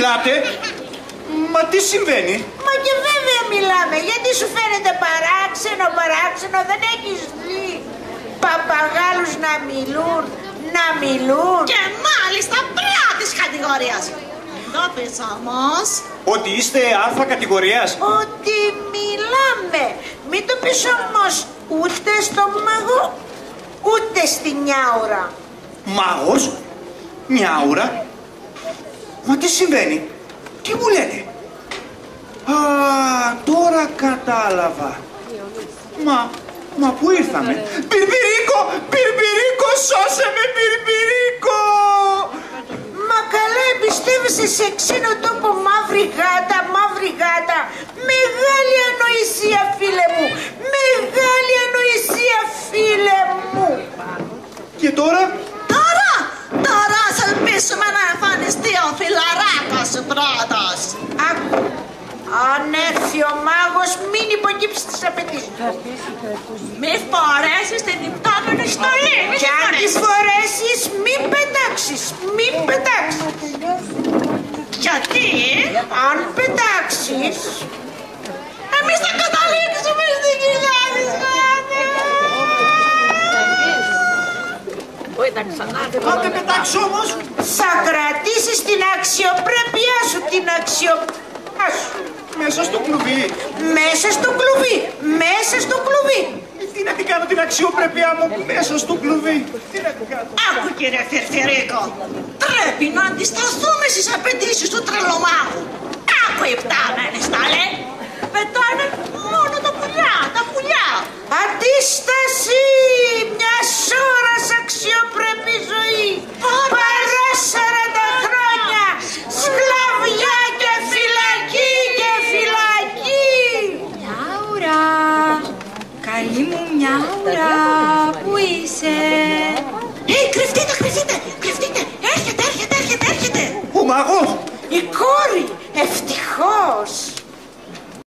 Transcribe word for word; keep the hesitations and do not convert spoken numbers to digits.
Μιλάτε? Μα τι συμβαίνει? Μα και βέβαια μιλάμε. Γιατί σου φαίνεται παράξενο, παράξενο? Δεν έχεις δει παπαγάλους να μιλούν, να μιλούν? Και μάλιστα πρώτης κατηγορίας. Εδώ πες όμως ότι είστε α κατηγορίας. Ότι μιλάμε. Μην το πεις όμως ούτε στο μαγό, ούτε στη νιάουρα. Μάγος? Νιάουρα? Μα τι συμβαίνει? Τι μου λέτε? Α, τώρα κατάλαβα. Μα, μα πού ήρθαμε? Πιρπιρίκο, Πιρπιρίκο, σώσε με, Πιρπιρίκο! Μα καλά, εμπιστεύεσαι σε ξένο τόπο, μαύρη γάτα, μαύρη γάτα? Μεγάλη ανοησία, φίλε μου. Μεγάλη ανοησία, φίλε μου. Και τώρα? Τώρα, τώρα ας ελπίσουμε να εμφανιστεί ο φιλαράκος πρώτος. Άκου, αν έρθει ο μάγος, μην υποκύψεις τις απαιτήσεις του. Μη φορέσεις την υπτάμενη στολή. Και αν τη φορέσεις, μην πετάξεις, μην πετάξεις. Γιατί? Αν πετάξεις, εμείς θα καταλήξουμε στην κοιλιά της γάτας. Αν δεν πετάξω όμως? θα κρατήσεις την αξιοπρέπειά σου, την αξιοπρέπειά σου. Μέσα στο κλουβί. Μέσα στο κλουβί, μέσα στο κλουβί. Τι να την κάνω την αξιοπρέπειά μου μέσα στο κλουβί? Τι να την κάνω? Άκου κύριε Φερφερίκο, πρέπει να αντισταθούμε στις απαιτήσεις του τρελομάχου. Άκου οι πτάμενοι στάλε, πετάνε μόνο τα πουλιά, τα πουλιά. Αντίσταση μιας ώρας αξιοπρεπή ζωή. Παρά σαράντα χρόνια σκλαβιά και φυλακή και φυλακή. Μιάουρα, καλή μου Μιάουρα, πού είσαι? Ε, κρυφτείτε, κρυφτείτε, κρυφτείτε, έρχεται, έρχεται, έρχεται, έρχεται. Ο μάγος! Η κόρη, ευτυχώς.